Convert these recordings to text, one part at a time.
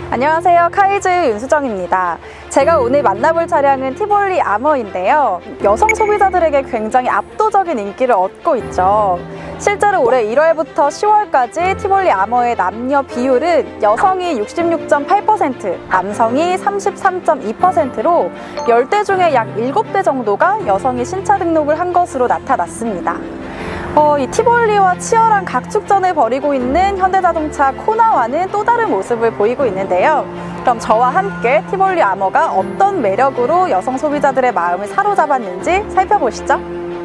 안녕하세요, 카이즈의 윤수정입니다. 제가 오늘 만나볼 차량은 티볼리 아머인데요. 여성 소비자들에게 굉장히 압도적인 인기를 얻고 있죠. 실제로 올해 1월부터 10월까지 티볼리 아머의 남녀 비율은 여성이 66.8%, 남성이 33.2%로 10대 중에 약 7대 정도가 여성이 신차 등록을 한 것으로 나타났습니다. 이 티볼리와 치열한 각축전을 벌이고 있는 현대자동차 코나와는 또 다른 모습을 보이고 있는데요. 그럼 저와 함께 티볼리 아머가 어떤 매력으로 여성 소비자들의 마음을 사로잡았는지 살펴보시죠.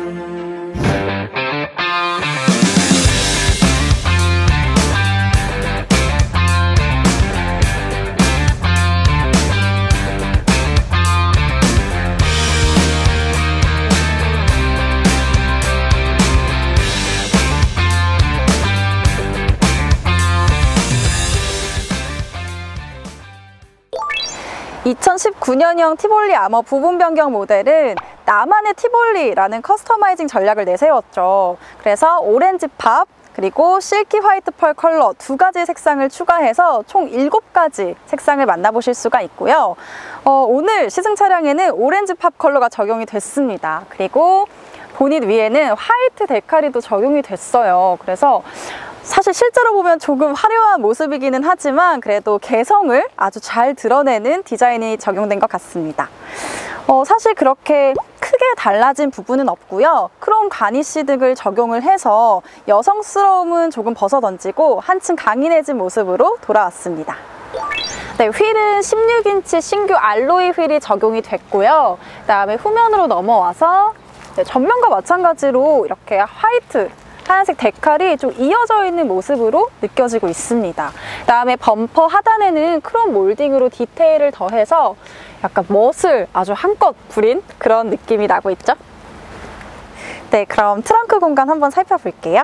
2019년형 티볼리 아머 부분 변경 모델은 나만의 티볼리라는 커스터마이징 전략을 내세웠죠. 그래서 오렌지 팝, 그리고 실키 화이트 펄 컬러 두 가지 색상을 추가해서 총 7가지 색상을 만나보실 수가 있고요. 오늘 시승 차량에는 오렌지 팝 컬러가 적용이 됐습니다. 그리고 보닛 위에는 화이트 데칼이도 적용이 됐어요. 그래서 사실 실제로 보면 조금 화려한 모습이기는 하지만 그래도 개성을 아주 잘 드러내는 디자인이 적용된 것 같습니다. 사실 그렇게 크게 달라진 부분은 없고요. 크롬 가니쉬 등을 적용을 해서 여성스러움은 조금 벗어던지고 한층 강인해진 모습으로 돌아왔습니다. 네, 휠은 16인치 신규 알로이 휠이 적용이 됐고요. 그 다음에 후면으로 넘어와서 전면과 마찬가지로 이렇게 하얀색 데칼이 좀 이어져 있는 모습으로 느껴지고 있습니다. 그다음에 범퍼 하단에는 크롬 몰딩으로 디테일을 더해서 약간 멋을 아주 한껏 부린 그런 느낌이 나고 있죠. 네, 그럼 트렁크 공간 한번 살펴볼게요.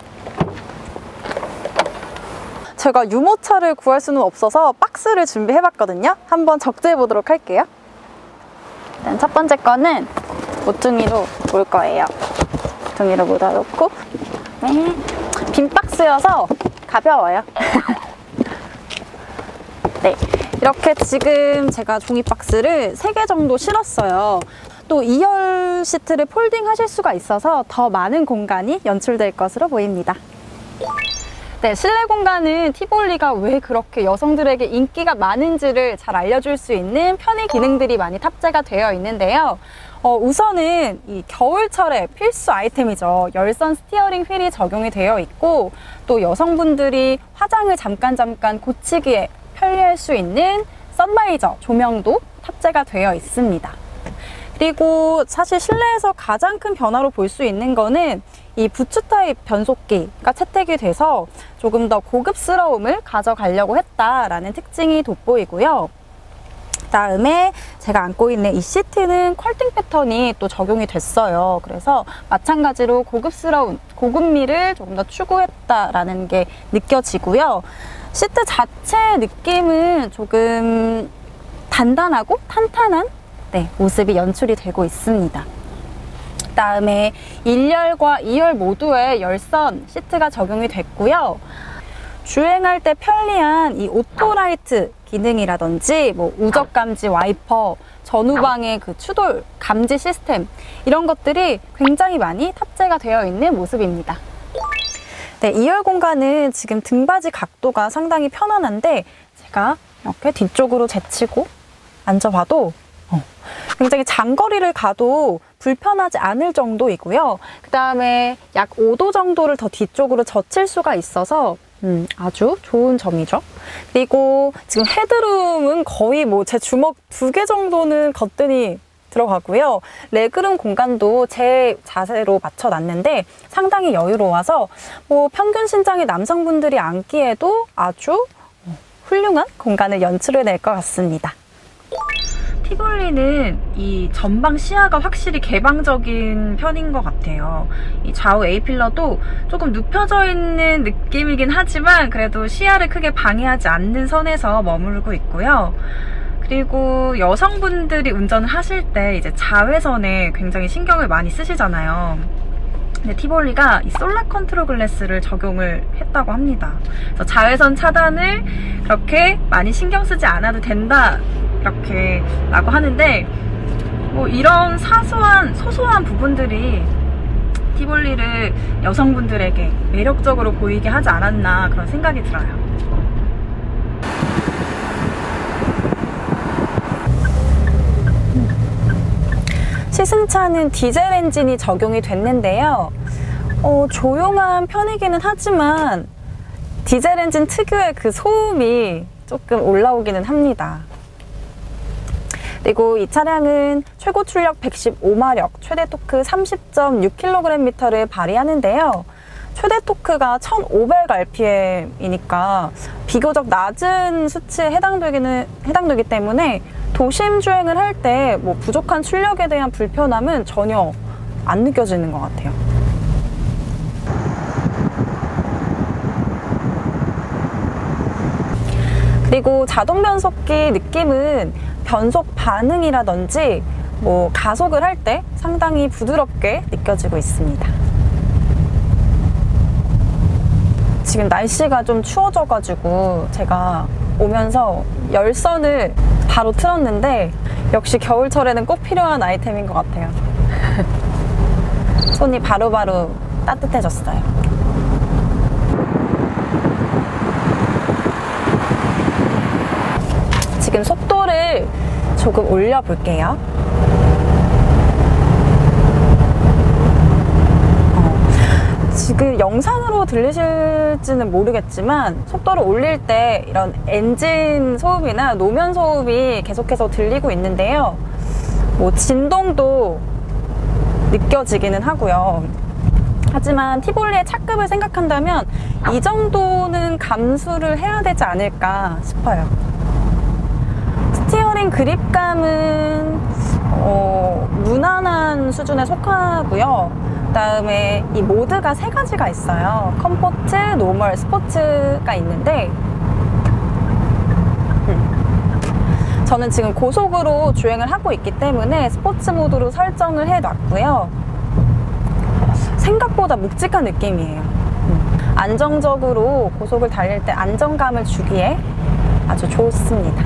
제가 유모차를 구할 수는 없어서 박스를 준비해봤거든요. 한번 적재해 보도록 할게요. 일단 첫 번째 거는 모퉁이로 올 거예요. 모퉁이로 묻어놓고, 네, 빈 박스여서 가벼워요. 네, 이렇게 지금 제가 종이 박스를 3개 정도 실었어요. 또 2열 시트를 폴딩 하실 수가 있어서 더 많은 공간이 연출될 것으로 보입니다. 네, 실내 공간은 티볼리가 왜 그렇게 여성들에게 인기가 많은지를 잘 알려줄 수 있는 편의 기능들이 많이 탑재가 되어 있는데요. 우선은 이 겨울철에 필수 아이템이죠. 열선 스티어링 휠이 적용이 되어 있고, 또 여성분들이 화장을 잠깐 고치기에 편리할 수 있는 선바이저 조명도 탑재가 되어 있습니다. 그리고 사실 실내에서 가장 큰 변화로 볼 수 있는 거는 이 부츠 타입 변속기가 채택이 돼서 조금 더 고급스러움을 가져가려고 했다라는 특징이 돋보이고요. 그다음에 제가 안고 있는 이 시트는 컬팅 패턴이 또 적용이 됐어요. 그래서 마찬가지로 고급스러운 고급미를 조금 더 추구했다라는 게 느껴지고요. 시트 자체 느낌은 조금 단단하고 탄탄한 모습이 연출이 되고 있습니다. 그다음에 1열과 2열 모두에 열선 시트가 적용이 됐고요. 주행할 때 편리한 이 오토라이트 기능이라든지 우적 감지 와이퍼, 전후방의 그 추돌 감지 시스템, 이런 것들이 굉장히 많이 탑재가 되어 있는 모습입니다. 네, 2열 공간은 지금 등받이 각도가 상당히 편안한데 제가 이렇게 뒤쪽으로 제치고 앉아봐도 굉장히 장거리를 가도 불편하지 않을 정도이고요. 그 다음에 약 5도 정도를 더 뒤쪽으로 젖힐 수가 있어서 아주 좋은 점이죠. 그리고 지금 헤드룸은 거의 제 주먹 2개 정도는 거뜬히 들어가고요. 레그룸 공간도 제 자세로 맞춰놨는데 상당히 여유로워서 평균 신장의 남성분들이 앉기에도 아주 훌륭한 공간을 연출해낼 것 같습니다. 티볼리는 이 전방 시야가 확실히 개방적인 편인 것 같아요. 이 좌우 A필러도 조금 눕혀져 있는 느낌이긴 하지만 그래도 시야를 크게 방해하지 않는 선에서 머물고 있고요. 그리고 여성분들이 운전을 하실 때 이제 자외선에 굉장히 신경을 많이 쓰시잖아요. 근데 티볼리가 이 솔라 컨트롤 글래스를 적용을 했다고 합니다. 그래서 자외선 차단을 그렇게 많이 신경 쓰지 않아도 된다 이렇게 라고 하는데, 뭐 이런 소소한 부분들이 티볼리를 여성분들에게 매력적으로 보이게 하지 않았나 그런 생각이 들어요. 시승차는 디젤 엔진이 적용이 됐는데요. 조용한 편이기는 하지만 디젤 엔진 특유의 그 소음이 조금 올라오기는 합니다. 그리고 이 차량은 최고 출력 115마력, 최대 토크 30.6kgm를 발휘하는데요. 최대 토크가 1500rpm이니까 비교적 낮은 수치에 해당되기 때문에 도심 주행을 할 때 뭐 부족한 출력에 대한 불편함은 전혀 안 느껴지는 것 같아요. 그리고 자동 변속기 느낌은 변속 반응이라든지 뭐 가속을 할 때 상당히 부드럽게 느껴지고 있습니다. 지금 날씨가 좀 추워져가지고 제가 오면서 열선을 바로 틀었는데 역시 겨울철에는 꼭 필요한 아이템인 것 같아요. 손이 바로바로 따뜻해졌어요. 지금 속도를 조금 올려볼게요. 지금 영상으로 들리실지는 모르겠지만 속도를 올릴 때 이런 엔진 소음이나 노면 소음이 계속해서 들리고 있는데요. 뭐 진동도 느껴지기는 하고요. 하지만 티볼리의 차급을 생각한다면 이 정도는 감수를 해야 되지 않을까 싶어요. 스티어링 그립감은 무난한 수준에 속하고요. 그다음에 이 모드가 3가지가 있어요. 컴포트, 노멀, 스포츠가 있는데 저는 지금 고속으로 주행을 하고 있기 때문에 스포츠 모드로 설정을 해놨고요. 생각보다 묵직한 느낌이에요. 안정적으로 고속을 달릴 때 안정감을 주기에 아주 좋습니다.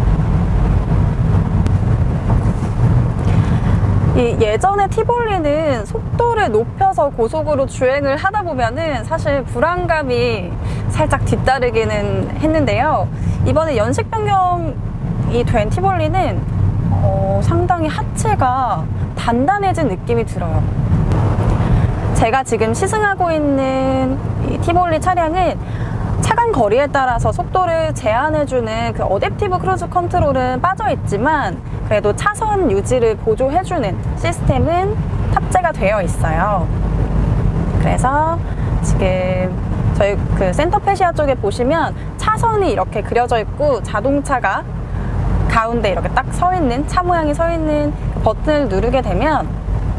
예전에 티볼리는 속도를 높여서 고속으로 주행을 하다 보면은 사실 불안감이 살짝 뒤따르기는 했는데요. 이번에 연식 변경이 된 티볼리는 상당히 하체가 단단해진 느낌이 들어요. 제가 지금 시승하고 있는 이 티볼리 차량은 차간 거리에 따라서 속도를 제한해주는 그 어댑티브 크루즈 컨트롤은 빠져있지만 그래도 차선 유지를 보조해주는 시스템은 탑재가 되어 있어요. 그래서 지금 저희 그 센터페시아 쪽에 보시면 차선이 이렇게 그려져 있고 자동차가 가운데 이렇게 딱 서 있는, 차 모양이 서 있는 버튼을 누르게 되면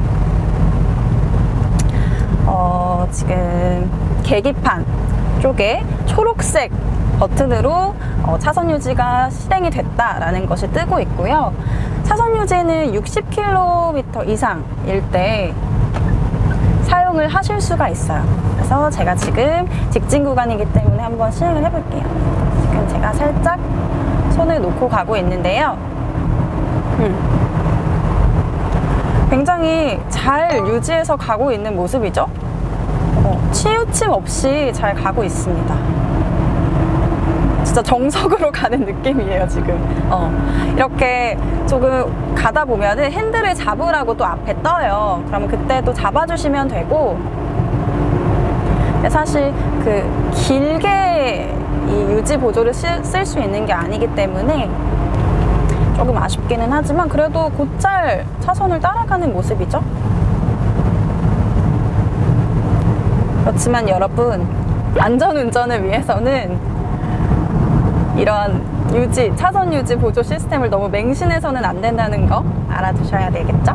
지금 계기판 쪽에 초록색 버튼으로 차선 유지가 실행이 됐다라는 것이 뜨고 있고요. 차선 유지는 60km 이상일 때 사용을 하실 수가 있어요. 그래서 제가 지금 직진 구간이기 때문에 한번 시행을 해볼게요. 지금 제가 살짝 손을 놓고 가고 있는데요. 굉장히 잘 유지해서 가고 있는 모습이죠. 치우침 없이 잘 가고 있습니다. 진짜 정석으로 가는 느낌이에요 지금. 이렇게 조금 가다 보면은 핸들을 잡으라고 또 앞에 떠요. 그러면 그때 또 잡아주시면 되고, 근데 사실 그 길게 이 유지 보조를 쓸 수 있는 게 아니기 때문에 조금 아쉽기는 하지만 그래도 곧잘 차선을 따라가는 모습이죠. 그렇지만 여러분, 안전운전을 위해서는 이러한 차선 유지 보조 시스템을 너무 맹신해서는 안 된다는 거 알아두셔야 되겠죠?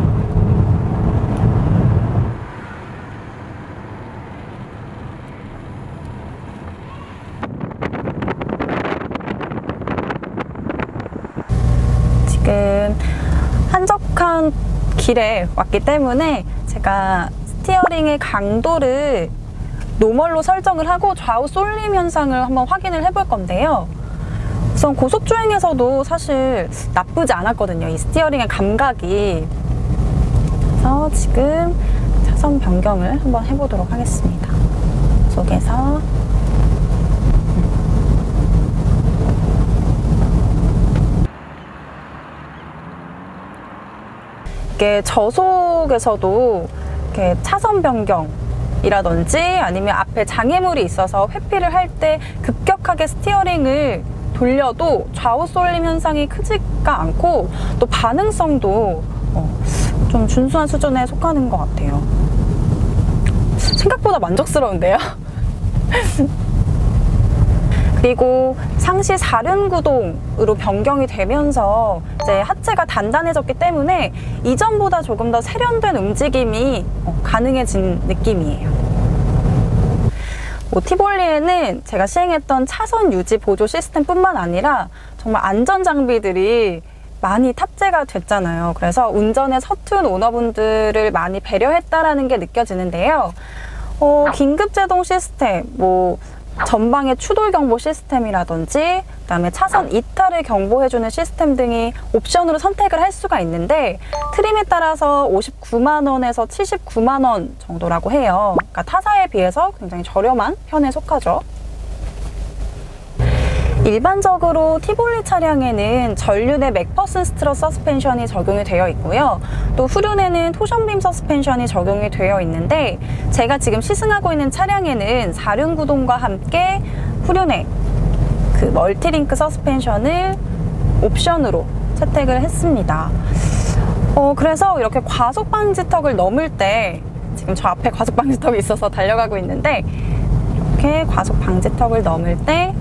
지금 한적한 길에 왔기 때문에 제가 스티어링의 강도를 노멀로 설정을 하고 좌우 쏠림 현상을 한번 확인을 해볼 건데요. 우선 고속주행에서도 사실 나쁘지 않았거든요. 이 스티어링의 감각이. 그래서 지금 차선 변경을 한번 해보도록 하겠습니다. 속에서 이게 저속에서도 이렇게 차선 변경이라든지 아니면 앞에 장애물이 있어서 회피를 할 때 급격하게 스티어링을 돌려도 좌우 쏠림 현상이 크지가 않고 또 반응성도 좀 준수한 수준에 속하는 것 같아요. 생각보다 만족스러운데요? 그리고 상시 4륜구동으로 변경이 되면서 이제 하체가 단단해졌기 때문에 이전보다 조금 더 세련된 움직임이 가능해진 느낌이에요. 티볼리에는 제가 시행했던 차선 유지 보조 시스템뿐만 아니라 정말 안전 장비들이 많이 탑재가 됐잖아요. 그래서 운전에 서툰 오너분들을 많이 배려했다라는 게 느껴지는데요. 긴급제동 시스템, 전방의 추돌 경보 시스템이라든지 그다음에 차선 이탈을 경보해주는 시스템 등이 옵션으로 선택을 할 수가 있는데 트림에 따라서 59만 원에서 79만 원 정도라고 해요. 그러니까 타사에 비해서 굉장히 저렴한 편에 속하죠. 일반적으로 티볼리 차량에는 전륜에 맥퍼슨 스트럿 서스펜션이 적용이 되어 있고요. 또 후륜에는 토션빔 서스펜션이 적용이 되어 있는데 제가 지금 시승하고 있는 차량에는 4륜 구동과 함께 후륜에 그 멀티링크 서스펜션을 옵션으로 채택을 했습니다. 그래서 이렇게 과속 방지턱을 넘을 때 지금 저 앞에 과속 방지턱이 있어서 달려가고 있는데 이렇게 과속 방지턱을 넘을 때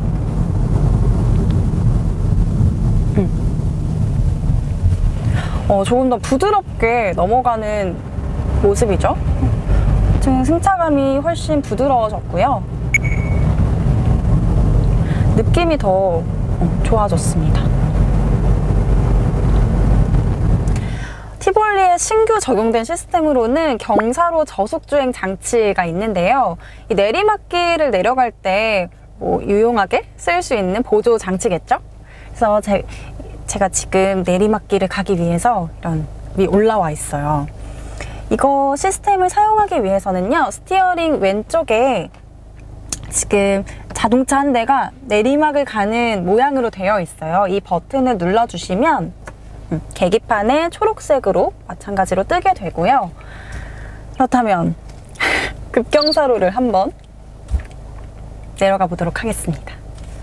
조금 더 부드럽게 넘어가는 모습이죠. 지금 승차감이 훨씬 부드러워졌고요. 느낌이 더 좋아졌습니다. 티볼리에 신규 적용된 시스템으로는 경사로 저속주행 장치가 있는데요. 이 내리막길을 내려갈 때 유용하게 쓸 수 있는 보조 장치겠죠? 그래서 제가 지금 내리막길을 가기 위해서 이런 위 올라와 있어요. 이거 시스템을 사용하기 위해서는요, 스티어링 왼쪽에 지금 자동차 한 대가 내리막을 가는 모양으로 되어 있어요. 이 버튼을 눌러주시면 계기판에 초록색으로 마찬가지로 뜨게 되고요. 그렇다면 급경사로를 한번 내려가 보도록 하겠습니다.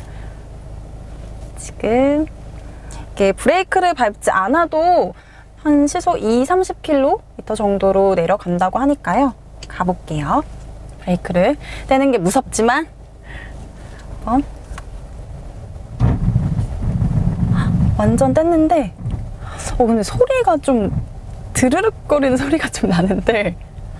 지금 이렇게 브레이크를 밟지 않아도 한 시속 20-30km 정도로 내려간다고 하니까요. 가볼게요. 브레이크를 떼는 게 무섭지만 완전 뗐는데 근데 소리가 좀 드르륵거리는 소리가 좀 나는데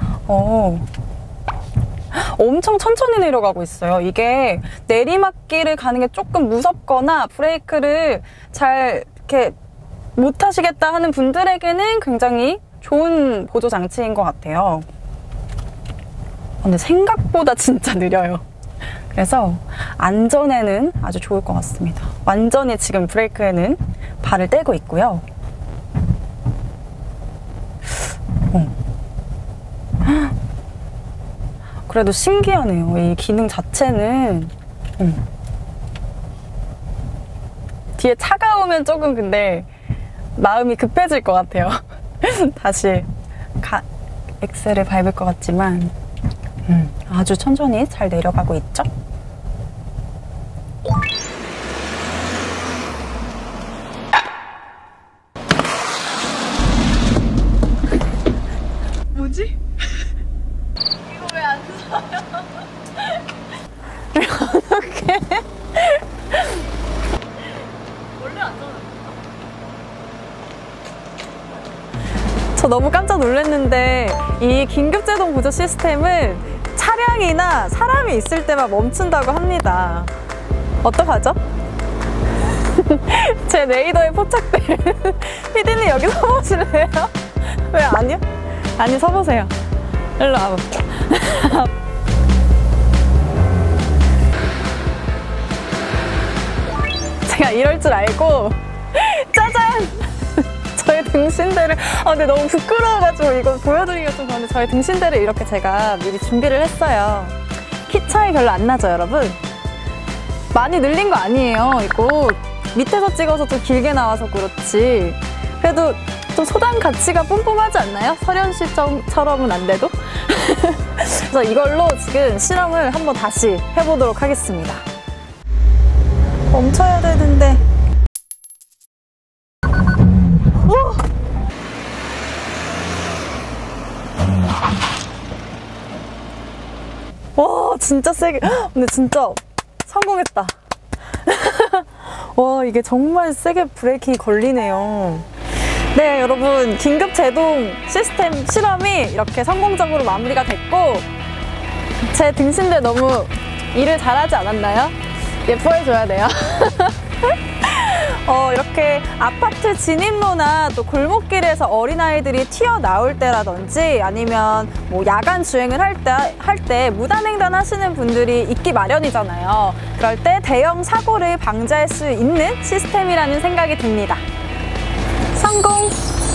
엄청 천천히 내려가고 있어요. 이게 내리막길을 가는 게 조금 무섭거나 브레이크를 잘 이렇게 못 하시겠다 하는 분들에게는 굉장히 좋은 보조 장치인 것 같아요. 근데 생각보다 진짜 느려요. 그래서 안전에는 아주 좋을 것 같습니다. 완전히 지금 브레이크에는 발을 떼고 있고요. 그래도 신기하네요. 이 기능 자체는. 뒤에 차가 오면 조금 근데 마음이 급해질 것 같아요. 다시 엑셀을 밟을 것 같지만 아주 천천히 잘 내려가고 있죠? 뭐지? 이거 왜 안 서요? 어떡해? 원래 안 서요. 저 너무 깜짝 놀랐는데 이 긴급제동 보조 시스템은 차량이나 사람이 있을 때만 멈춘다고 합니다. 어떡하죠? 제 레이더에 포착된 피디님 여기 서보실래요? 왜 아니요? 아니 서보세요. 일로 와봐. 제가 이럴 줄 알고 짜잔! 저희 등신대를 근데 너무 부끄러워가지고 이거 보여드리기가 좀 그런데 저희 등신대를 이렇게 제가 미리 준비를 했어요. 키 차이 별로 안 나죠, 여러분? 많이 늘린 거 아니에요. 이거 밑에서 찍어서 좀 길게 나와서 그렇지. 그래도 좀 소장 가치가 뿜뿜하지 않나요? 설현 씨처럼은 안 돼도? 그래서 이걸로 지금 실험을 한번 다시 해보도록 하겠습니다. 멈춰야 되는데. 와, 진짜 세게. 근데 진짜 성공했다. 와, 이게 정말 세게 브레이킹이 걸리네요. 네, 여러분, 긴급 제동 시스템 실험이 이렇게 성공적으로 마무리가 됐고, 제 등신대 너무 일을 잘하지 않았나요? 예뻐해줘야 돼요. 이렇게 아파트 진입로나 또 골목길에서 어린아이들이 튀어나올 때라든지 아니면 뭐 야간 주행을 할 때 무단횡단 하시는 분들이 있기 마련이잖아요. 그럴 때 대형 사고를 방지할 수 있는 시스템이라는 생각이 듭니다. 성공!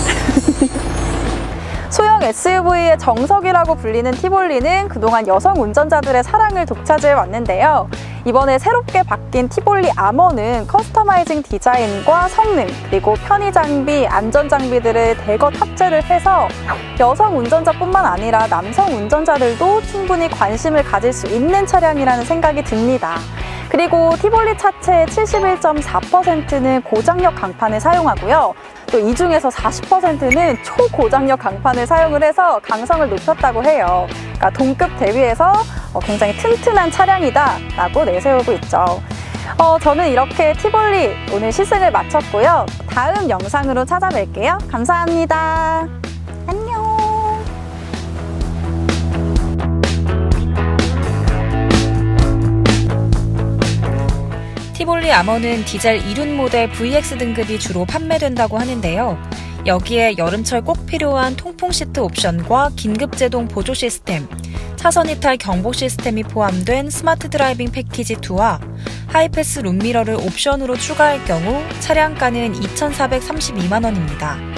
소형 SUV의 정석이라고 불리는 티볼리는 그동안 여성 운전자들의 사랑을 독차지해 왔는데요. 이번에 새롭게 바뀐 티볼리 아머는 커스터마이징 디자인과 성능, 그리고 편의 장비, 안전 장비들을 대거 탑재를 해서 여성 운전자뿐만 아니라 남성 운전자들도 충분히 관심을 가질 수 있는 차량이라는 생각이 듭니다. 그리고 티볼리 차체의 71.4%는 고장력 강판을 사용하고요. 또 이 중에서 40%는 초고장력 강판을 사용을 해서 강성을 높였다고 해요. 그러니까 동급 대비해서 굉장히 튼튼한 차량이다 라고 내세우고 있죠. 저는 이렇게 티볼리 오늘 시승을 마쳤고요. 다음 영상으로 찾아뵐게요. 감사합니다. 안녕. 티볼리 아머는 디젤 2륜 모델 VX 등급이 주로 판매된다고 하는데요. 여기에 여름철 꼭 필요한 통풍 시트 옵션과 긴급 제동 보조 시스템, 차선 이탈 경보 시스템이 포함된 스마트 드라이빙 패키지 2와 하이패스 룸미러를 옵션으로 추가할 경우 차량가는 2,432만 원입니다.